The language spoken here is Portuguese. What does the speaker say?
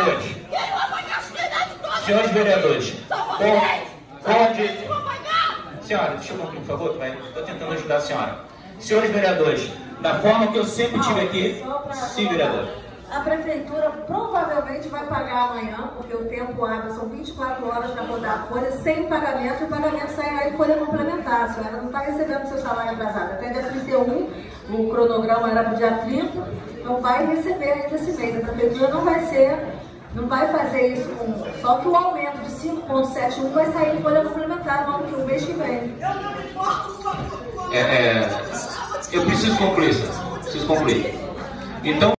vereadores. Senhores vereadores, senhora, deixa eu concluir, por favor, estou tentando ajudar a senhora. Senhores vereadores, da forma que eu sempre tive aqui, sim, vereador. A prefeitura provavelmente vai pagar amanhã, porque o tempo hábil são 24 horas para botar a folha, sem pagamento, e o pagamento sairá em folha complementar. A senhora não está recebendo seu salário atrasado. Até dia 31, o cronograma era para o dia 30, então vai receber ainda esse mês. A prefeitura não vai fazer isso só que o aumento de 5,71 vai sair em folha complementar no mês que vem. Eu preciso concluir, Então,